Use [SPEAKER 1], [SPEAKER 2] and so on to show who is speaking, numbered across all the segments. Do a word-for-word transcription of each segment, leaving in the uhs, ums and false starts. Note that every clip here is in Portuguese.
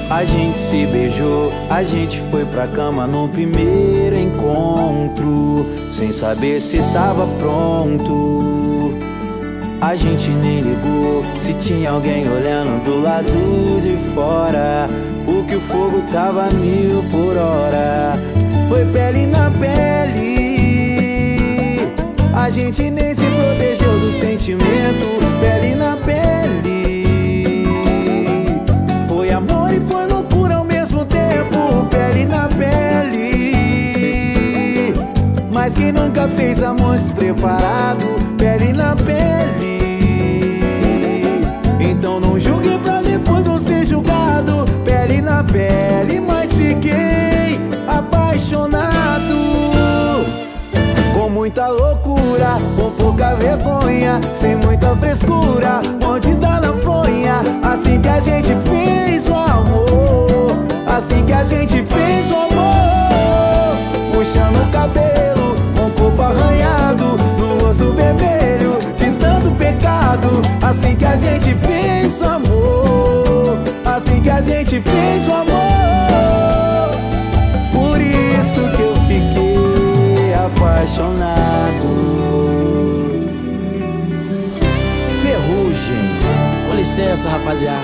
[SPEAKER 1] a gente se beijou, a gente foi pra cama no primeiro encontro, sem saber se tava pronto. A gente nem ligou se tinha alguém olhando do lado de fora, porque o fogo tava a mil por hora. Foi pele na pele, a gente nem se protegeu do sentimento. Pele na pele, foi amor e foi loucura ao mesmo tempo. Pele na pele, mas quem nunca fez amor despreparado? Pele na pele, então não julgue pra depois não ser julgado. Pele na pele, mas fiquei apaixonado, com muita loucura, com pouca vergonha, sem muita frescura, mordida na fronha. Assim que a gente fez o amor, assim que a gente fez o amor, puxando o cabelo, com o corpo arranhado, no rosto vermelho de tanto pecado. Assim que a gente fez o amor, assim que a gente fez o amor, por isso que eu fiquei apaixonado. Ferrugem.
[SPEAKER 2] Com licença, rapaziada.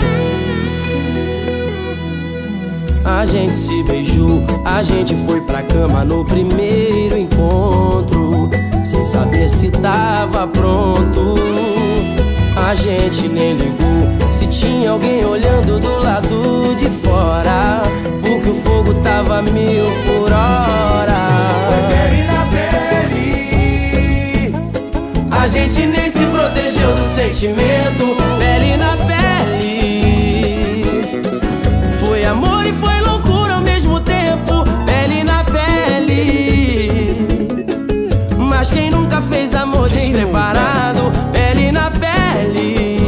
[SPEAKER 2] A gente se beijou, a gente foi pra cama no primeiro encontro, sem saber se tava pronto. A gente nem ligou se tinha alguém olhando do lado de fora, porque o fogo tava mil por hora.
[SPEAKER 1] Foi pele na pele,
[SPEAKER 2] a gente nem se protegeu do sentimento. Pele na pele, foi amor e foi loucura ao mesmo tempo. Pele na pele, mas quem nunca fez amor despreparado? Pele na pele,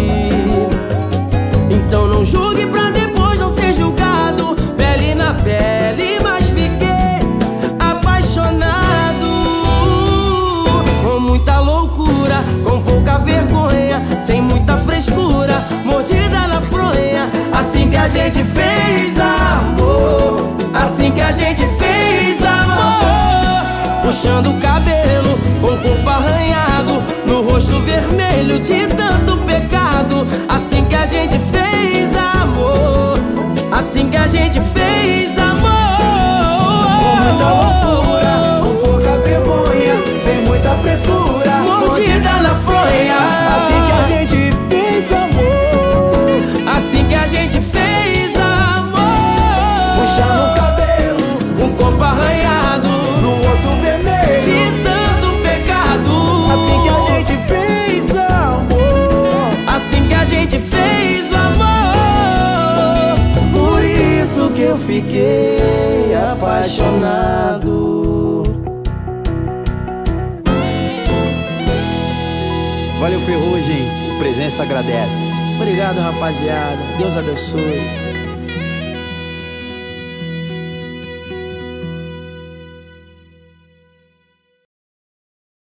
[SPEAKER 2] então não julgue pra depois não ser julgado. Pele na pele, mas fiquei apaixonado, com muita loucura, com pouca vergonha, sem muita frescura, mordida na fronha. Assim que a gente fez amor, assim que a gente fez amor, puxando o cabelo, com o corpo arranhado, no rosto vermelho de tanto pecado. Assim que a gente fez amor, assim que a gente fez amor,
[SPEAKER 1] com muita loucura, com pouca vergonha, sem muita frescura,
[SPEAKER 2] mordida na fronha.
[SPEAKER 1] assim que a gente fez amor,
[SPEAKER 2] assim que a gente fez amor,
[SPEAKER 1] puxando o cabelo,
[SPEAKER 2] um corpo arranhado,
[SPEAKER 1] no rosto vermelho
[SPEAKER 2] de tanto pecado.
[SPEAKER 1] assim que a gente fez amor,
[SPEAKER 2] assim que a gente fez o amor,
[SPEAKER 1] por isso que eu fiquei apaixonado. Valeu, Ferrugem, o Presença agradece.
[SPEAKER 2] Obrigado, rapaziada. Deus abençoe.